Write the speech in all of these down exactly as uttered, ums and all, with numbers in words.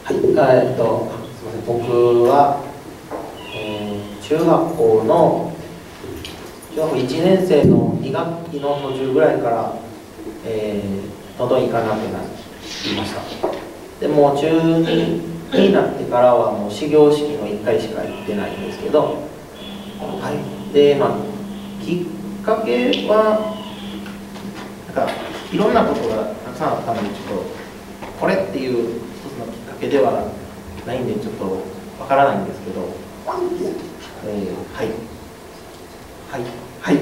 はい、えっと、すみません、僕は、えー、中学校の中学校いちねん生のに学期の途中ぐらいから、えー、喉に行かなくなりました。でもう中にになってからはもう始業式のいっかいしか行ってないんですけど、はい、でまあきっかけはなんかいろんなことがたくさんあったので、ちょっとこれっていう一つのきっかけではないんでちょっとわからないんですけど、えー、はいはいはい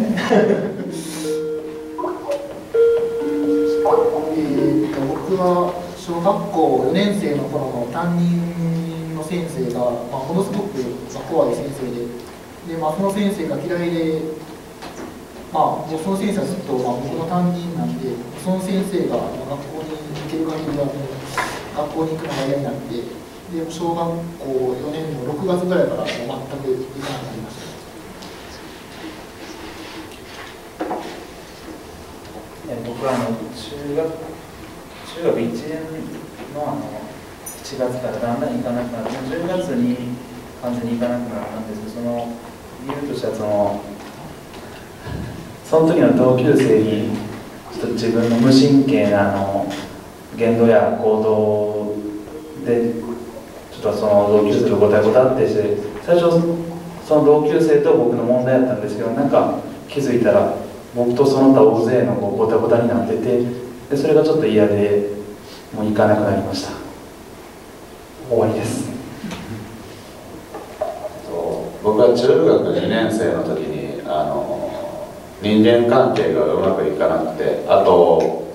えーと僕は小学校よねん生の頃の担任の先生が、まあ、ものすごく怖い先生で、で、まあ、その先生が嫌いで、まあ、もうその先生はずっと、まあ、僕の担任なんで、その先生が学校に行ける限りはもう学校に行くのが嫌になって、で小学校よねんのろくがつぐらいからもう全く行かなくなりました。 僕はあの中学中学いちねんのあのしちがつからだんだん行かなくなって、じゅうがつに完全に行かなくなったんですけど、その理由としてはそのその時の同級生にちょっと自分の無神経なあの言動や行動でちょっとその同級生とごたごたってして、最初その同級生と僕の問題だったんですけど、なんか気づいたら僕とその他大勢のごたごたになってて、でそれがちょっと嫌でもう行かなくなりました。終わりです。 僕は中学にねん生の時にあの人間関係がうまくいかなくて、あと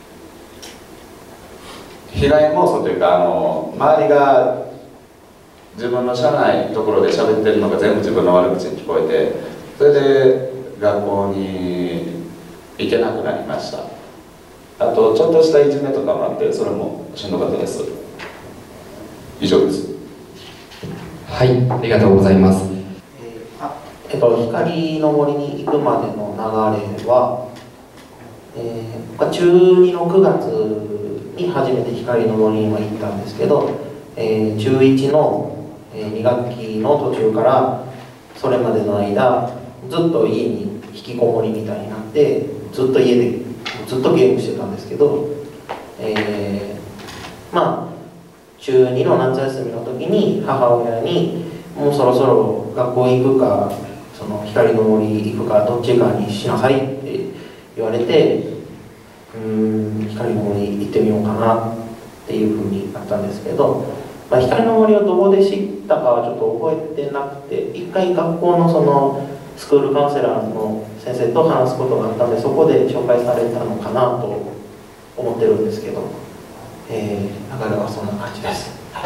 被害妄想というか、あの周りが自分の社内のところで喋ってるのが全部自分の悪口に聞こえて、それで学校に行けなくなりました。あとちょっとしたいじめとかもあって、それもしんどかったです。以上です。 はい、ありがとうございます。 えーあえっと、光の森に行くまでの流れは、えー、僕は中にのくがつに初めて光の森には行ったんですけど、えー、中いちのに学期の途中からそれまでの間ずっと家に引きこもりみたいになって、ずっと家でずっとゲームしてたんですけど、えー、まあ中にの夏休みの時に母親にもうそろそろ学校行くかその光の森行くかどっちかにしなさいって言われて、うーん光の森行ってみようかなっていうふうになったんですけど、まあ、光の森をどこで知ったかはちょっと覚えてなくて、一回学校のそのスクールカウンセラーの先生と話すことがあったので、そこで紹介されたのかなと思ってるんですけど、えー、流れはそんな感じです。はい、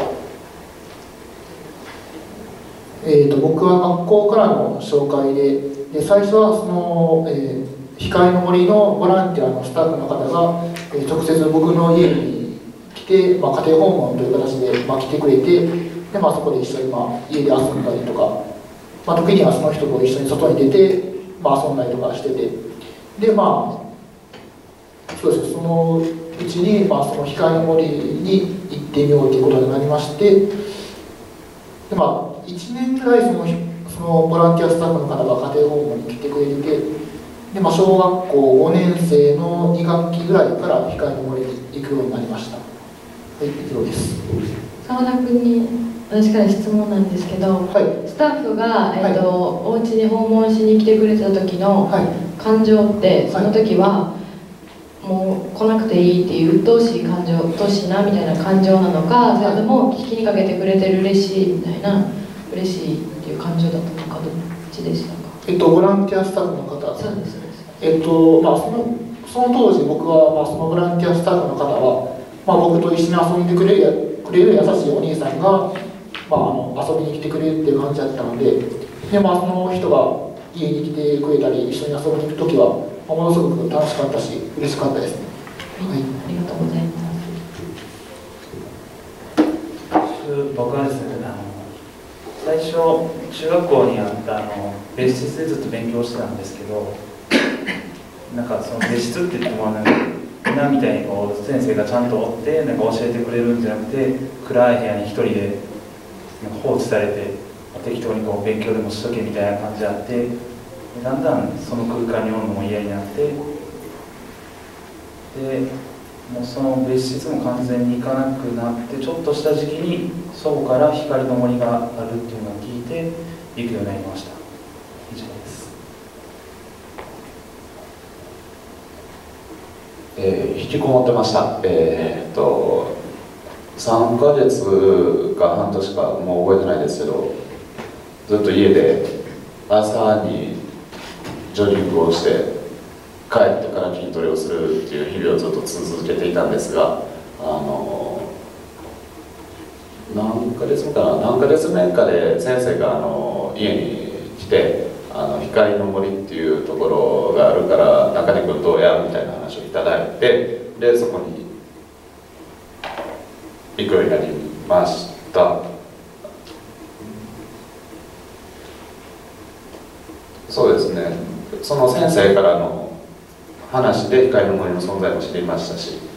えー、と僕は学校からの紹介で、で最初はその、えー、光の森のボランティアのスタッフの方が、えー、直接僕の家に来て、まあ、家庭訪問という形で、まあ、来てくれて、で、まあ、そこで一緒に、まあ、家で遊んだりとか、まあ、時にはその人と一緒に外に出て、まあ、遊んだりとかしてて、でまあそうですね、そのうちに、まあ、その光の森に行ってみようということになりまして、でまあいちねんぐらいそのそのボランティアスタッフの方が家庭訪問に来てくれてて、で、まあ、小学校ごねん生のに学期ぐらいから光の森に行くようになりました。はい、以上です。 澤田君に私から質問なんですけど、 はい、 スタッフが、えーとはい、 お家に訪問しに来てくれた時の感情って、はい、その時はもう来なくていいっていう鬱陶しい感情、鬱陶しいなみたいな感情なのか、それとも聞きにかけてくれてる嬉しいみたいな、嬉しいっていう感情だったのか、どっちでしたか？ えっとボランティアスタッフの方。 そうですそうです。 えっとまあそのその当時僕は、まあ、そのボランティアスタッフの方は、まあ、僕と一緒に遊んでくれるくれる優しいお兄さんが、まあ、あの遊びに来てくれるっていう感じだったので、で、まあ、その人が家に来てくれたり一緒に遊びに行く時は、まあ、ものすごく楽しかったし嬉しかったですね。 はい、ありがとうございます。 僕はですね、あの最初中学校にあったあの別室でずっと勉強してたんですけど、なんかその別室って言ってもなんか今みたいにこう先生がちゃんとおってなんか教えてくれるんじゃなくて、暗い部屋に一人でなんか放置されて適当にこう勉強でもしとけみたいな感じであって、だんだんその空間におるのも嫌になって、でもうその別室も完全に行かなくなって、ちょっとした時期にそこから光の森があるっていうのを聞いて行くようになりました。以上です。 えー、引きこもってました。えー、っとさんかげつか半年かもう覚えてないですけど、ずっと家で朝にジョギングをして帰ってから筋トレをするっていう日々をずっと続けていたんですが、あの何ヶ月目かな何ヶ月目かで先生があの家に来て、あの光の森っていうところがあるから中根君どうやみたいな話をいただいて、でそこに行くようになりました。そうですね、その先生からの話で光の森の存在も知りましたし、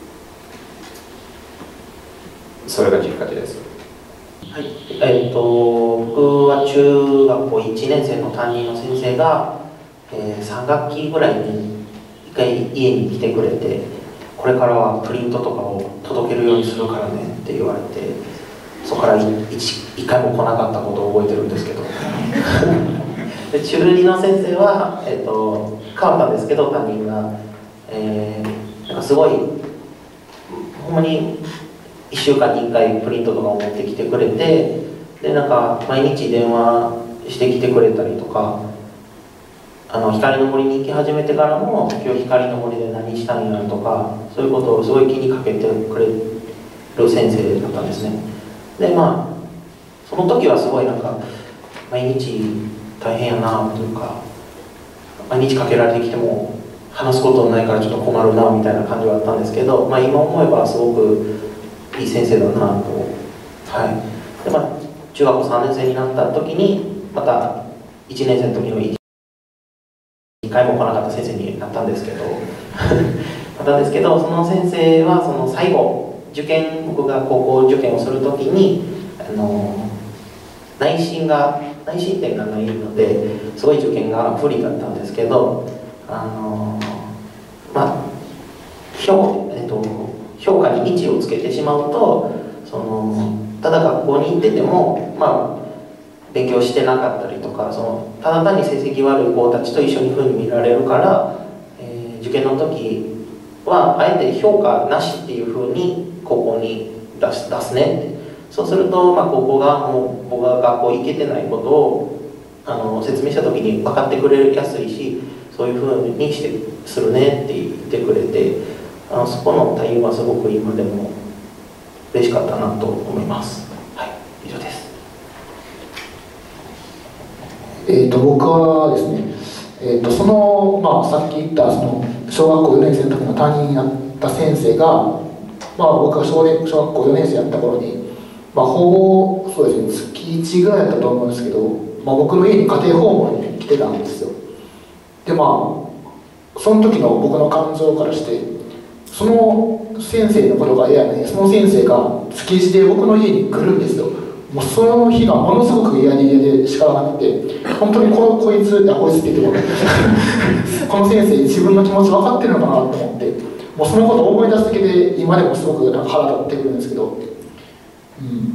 それがきっかけです。 はい、えー、と僕は中学校いちねん生の担任の先生が、えー、さんがっきぐらいに一回家に来てくれて、これからはプリントとかを届けるようにするからねって言われて、そこから一回も来なかったことを覚えてるんですけどで中にの先生は、えー、と変わったんですけど、担任が、えー、なんかすごいほんまにいっしゅうかんにいっかいプリントとかを持ってきてくれて、でなんか毎日電話してきてくれたりとか、あの光の森に行き始めてからも今日光の森で何したんやとか、そういうことをすごい気にかけてくれる先生だったんですね。でまあその時はすごいなんか毎日大変やなというか、毎日かけられてきても話すことないからちょっと困るなみたいな感じはあったんですけど、まあ、今思えばすごくいい先生だなと、はいでまあ、中学校さんねん生になった時にまたいちねん生の時のいっかいも来なかった先生になったんですけどなったんですけど、その先生はその最後受験、僕が高校受験をする時にあの内申が内申点がないのですごい受験が不利だったんですけど、あのまあ評、えっと、評価にいちをつけてしまうと、そのただ学校に行ってても、まあ、勉強してなかったりとか、そのただ単に成績悪い子たちと一緒に風に見られるから、えー、受験の時はあえて評価なしっていう風に高校に出す、出すねって。そうすると、まあ、高校がもう僕が学校行けてないことをあの説明した時に分かってくれやすいし、そういう風にしてするねって言ってくれて、あのそこの対応はすごく今でも嬉しかったなと思います。はい、以上です。 えーと僕はですね、えーとその、まあ、さっき言ったその小学校よねん生の時の担任になった先生が、まあ、僕が小学校よねん生やった頃に、まあ、ほぼそうですね、月いちぐらいだったと思うんですけど、まあ、僕の家に家庭訪問に来てたんですよ。でまあその時の僕の感情からして、その先生のことが嫌やね、その先生が月いちで僕の家に来るんですよ。もうその日がものすごく嫌で嫌で仕方がなくて、本当にこのこいつ、あこいつって言ってもこの先生自分の気持ち分かってるのかなと思って、もうそのことを思い出すだけで今でもすごくなんか腹立ってくるんですけど、うん、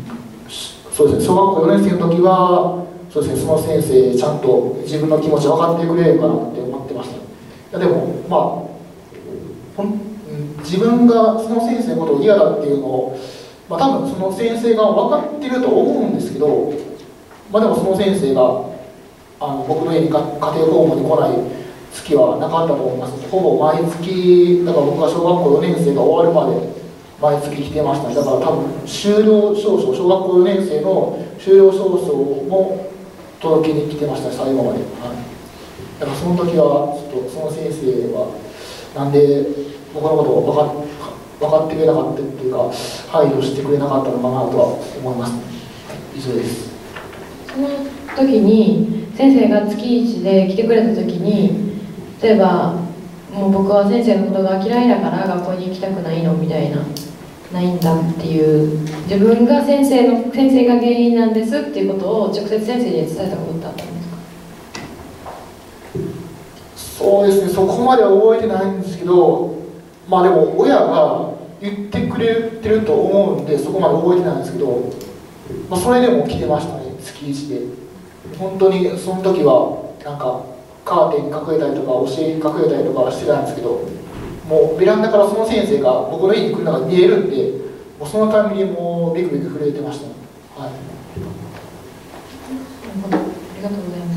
そうですね、小学校よねん生の時はそうですね、その先生ちゃんと自分の気持ち分かってくれるかなって思ってました。いやでもまあほん自分がその先生のことを嫌だっていうのを、まあ、多分その先生が分かってると思うんですけど、まあ、でもその先生があの僕の家に家庭訪問に来ない月はなかったと思います。ほぼ毎月、だから僕が小学校よねん生が終わるまで毎月来てましたね。だから多分修了証書、小学校よねん生の修了証書も届けに来てましたね、最後まで。はい、だからその時はちょっとその先生はなんで僕のことを分かっ分かってくれなかったっていうか、配慮してくれなかったのかなとは思います。以上です。 その時に先生が月いちで来てくれた時に、例えばもう僕は先生のことが嫌いだから学校に行きたくないのみたいな、ないんだっていう、自分が先生の先生が原因なんですっていうことを直接先生に伝えたことってあったんですか？ そうですね、そこまでは覚えてないんですけど、まあでも親が言ってくれてると思うんで、そこまで覚えてないんですけど、まあ、それでも来てましたね、月いちで。本当にその時はなんかカーテンに隠れたりとか教えに隠れたりとかしてたんですけど、もうベランダからその先生が僕の家に来るのが見えるんで、もうそのためにもうビクビク震えてました、ね。はい、 ありがとうございます。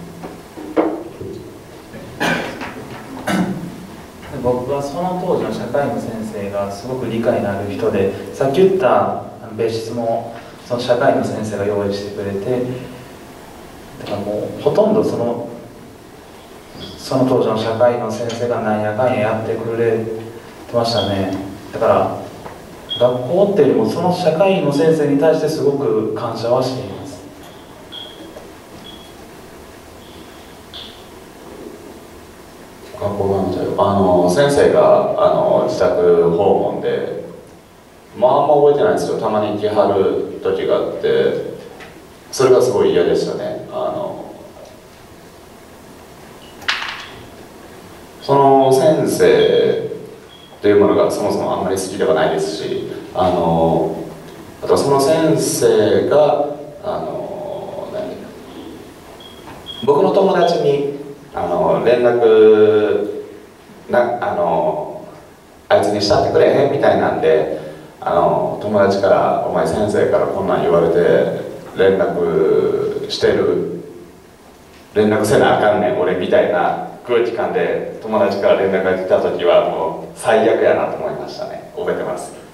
僕はその当時の社会の先生がすごく理解のある人で、さっき言った別室もその社会の先生が用意してくれて、だからもうほとんどそのその当時の社会の先生がなんやかんややってくれてましたね。だから学校っていうよりもその社会の先生に対してすごく感謝はしています。 学校なんだよ。あの先生があの自宅訪問で、まああんま覚えてないんですよ。たまに来はる時があって、それがすごい嫌でしたね。あのその先生というものがそもそもあんまり好きではないですし、あのあとその先生があの何僕の友達にあの連絡なあのあいつにしたってくれへんみたいなんで、あの友達から「お前先生からこんなん言われて連絡してる、連絡せなあかんねん俺」みたいな空気感で友達から連絡が来た時はもう最悪やなと思いましたね。覚えてます。